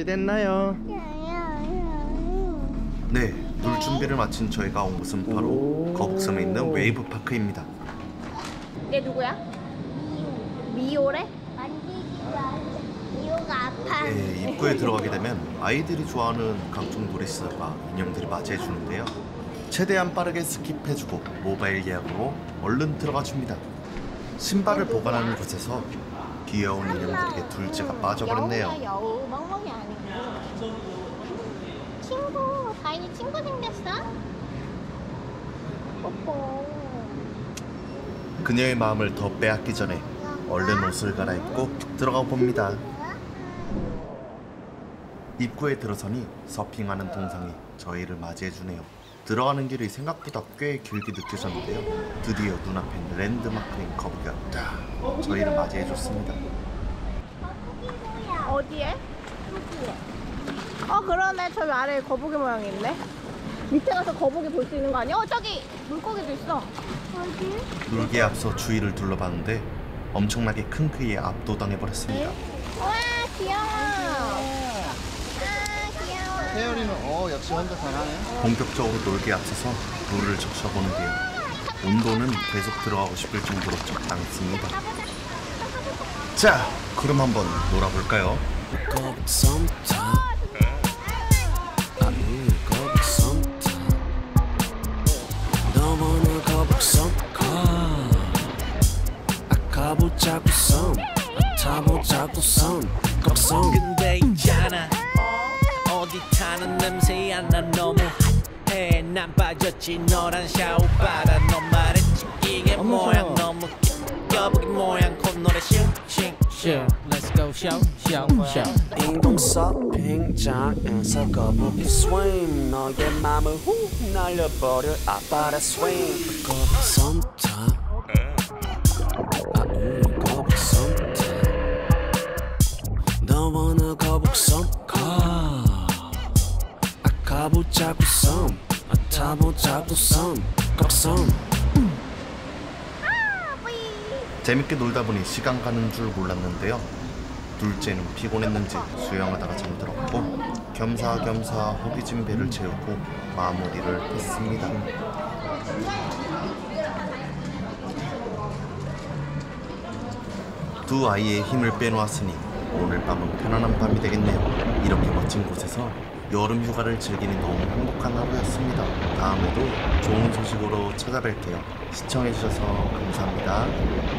준비됐나요? 네, 놀 준비를 마친 저희가 온 곳은 바로 거북섬에 있는 웨이브 파크입니다. 얘 누구야? 미호래? 미호가 아파. 네, 입구에 들어가게 되면 아이들이 좋아하는 각종 놀이시설과 인형들이 맞이해주는데요. 최대한 빠르게 스킵해주고 모바일 예약으로 얼른 들어가줍니다. 신발을 보관하는 곳에서 귀여운 인형들에게 둘째가 빠져버렸네요. 여우 멍멍이 아니고 친구. 다인이 친구 생겼어? 뽀뽀. 그녀의 마음을 더 빼앗기 전에 얼른 옷을 갈아입고 들어가 봅니다. 입구에 들어서니 서핑하는 동상이 저희를 맞이해주네요. 들어가는 길이 생각보다 꽤 길게 느껴졌는데요. 드디어 눈앞엔 랜드마크인 거북이가 딱 저희를 맞이해줬습니다. 어디에? 그러네. 저기 아래에 거북이 모양이 있네. 밑에 가서 거북이 볼 수 있는 거 아니야? 저기 물고기도 있어. 어디? 놀기에 앞서 주위를 둘러봤는데 엄청나게 큰 크기에 압도당해버렸습니다. 와, 귀여워. 귀여워. 태연이는 역시 혼자 잘하네. 본격적으로 놀기에 앞서서 룰을 적셔보는데요. 온도는 계속 들어가고 싶을 정도로 적당했습니다. 자, 그럼 한번 놀아볼까요? 근데 있잖아 어디 타는 냄새야 난 너무 핫해 난 빠졌지 너란 샤워바다 너 말했지 이게 모양 너무 거북이 모양 콧노래 싱싱 Let's go show 인공 서핑장에서 거북이 swim 너의 맘을 훅 날려버릴 아빠라 swing 거북이 손톱 거북이 손톱 너와 나 거북이 손톱 가보자고 섬 타보자고 섬 거북섬 재밌게 놀다 보니 시간 가는 줄 몰랐는데요. 둘째는 피곤했는지 수영하다가 잠들었고 겸사겸사 허기진 배를 채우고 마무리를 했습니다. 두 아이의 힘을 빼놓았으니 오늘 밤은 편안한 밤이 되겠네요. 이렇게 멋진 곳에서 여름 휴가를 즐기는 너무 행복한 하루였습니다. 다음에도 좋은 소식으로 찾아뵐게요. 시청해주셔서 감사합니다.